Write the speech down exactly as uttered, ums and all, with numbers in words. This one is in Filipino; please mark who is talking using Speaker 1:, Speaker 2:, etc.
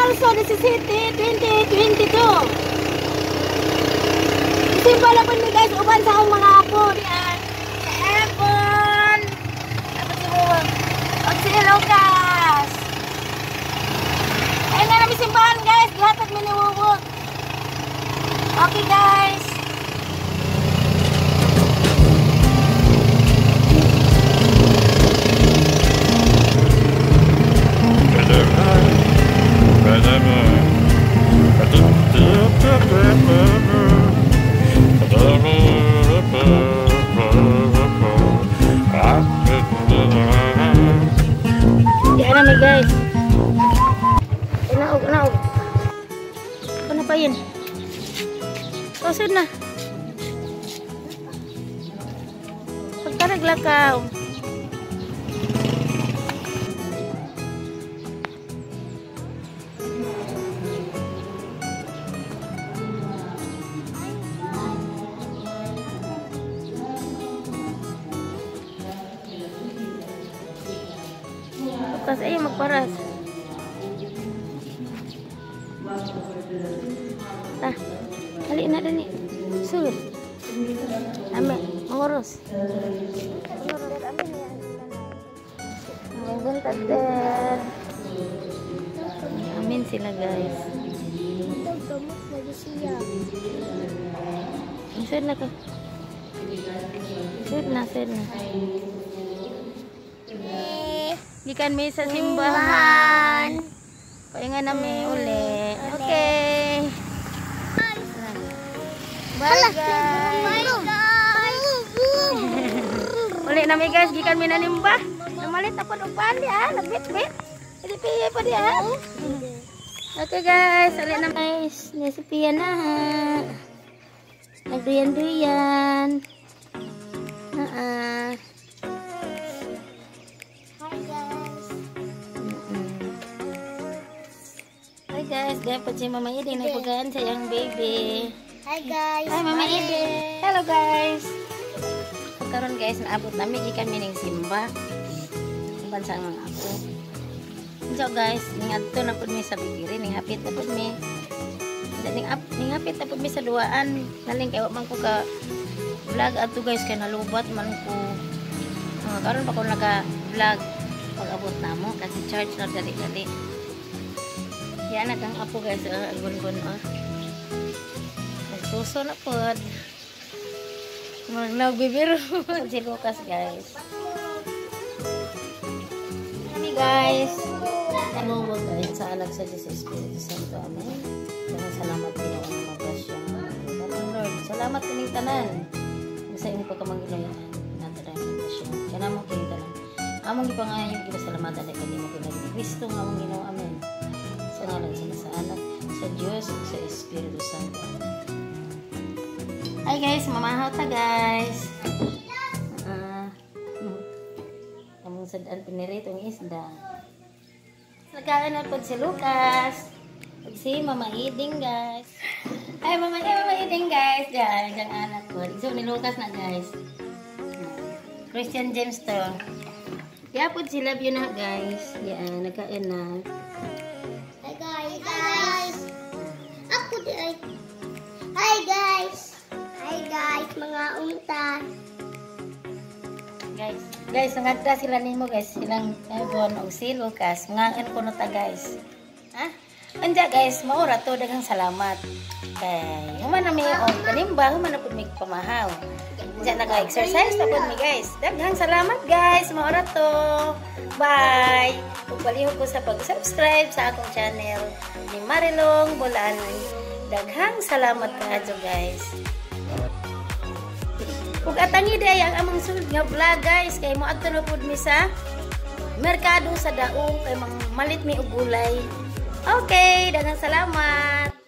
Speaker 1: Marzo seventeen, twenty twenty-two. Simple lang po ni guys, uban sa akong mga apo. Diyan. Sa Ebon. Tapos si Buwag. O si Lucas. Ayun nga namin simbahan guys. Gihatag mi ni Buwag. Okay guys. Yan na may guys. Naog, naog. Apa na pa yun? Tosod na. Pagka naglakaw. Tapos ayun magparas. Ah, dali na dali. Sul. Ame, mengurus. Bentar deh. Amin sila guys. Sud na ka. Sud na, sud na. Gikan mi sa simbahan. Paingan nami uli. Okay. Bye guys. Uli nami guys, gikan mi nanimba. Namalit ako ng pali ha, nagbit-bit. Hindi piye pa diya. Okay guys, uli na guys. Nasipiya na ha. Nagduyan-duyan. Uh-uh. Guys, dapat si Mama Iding nagpagaan sa yung baby.
Speaker 2: Hi guys.
Speaker 1: Hi Mama Iding. Hello guys. Pagkaroon guys, naabot namin di kami ning simba. Simban sa mga ako. So guys, ning adto na pud mi sa bigiri, ning hapit na pud mi. Ning up, ning hapit na pud mi sa duaan. Naling kay wa man ko ka vlog adto guys kay nalubat man ko. Uh, karon pa ko naga-vlog pag abot namo kasi charge na dali-dali. Yan na kang apo guys, uh, gun-gun oh. Nagsuso na po. Nagbibiro si Lucas guys. Kami guys. Ano mo guys sa anak sa Diyos Espiritu Santo. Amen. Dalang salamat din ako ng magrasyon. Lord, salamat kaning tanan. Sa iyong pagkamanggiloy natin ang magrasyon. Kaya namang kayo tanan. Among ipangayon kita salamatan na kanimo kinagin Kristo nga among Ginoo. Amen. Sa ngalan sa anak, sa Diyos, sa Espiritu Santo. Hi guys, mamahaw ta guys. Uh, Among sadaan piniritong isda. Nagkaan na po si Lucas. At si Mama Iding guys. Ay, Mama, ay, Mama Iding guys. Diyan, diyan anak ko. So ni Lucas na guys. Christian James to. Kaya po sila yun na guys. Yan, nagkaan na.
Speaker 2: Hi guys. Hi guys. Ako di ay. Hi guys. Hi guys, mga unta.
Speaker 1: Guys, guys, nangagda sila nimo guys. Silang Ebon o si Lucas. Ngangan ko na ta guys. Ha? Anja guys, maura to daghang salamat. Kay, human na mi o kanimba, human na pud mi pamahaw. Anja naka-exercise ta pud mi guys. Daghang salamat guys, maura to. Bye. Pagpalihog ko sa pag-subscribe sa akong channel ni Marilong Bulan. Daghang salamat kaadto guys. Ug atangi day ang among sunod nga vlog guys kay mo adto na pud mi sa merkado sa daong kay mang malit mi og gulay. Okay, daghang salamat.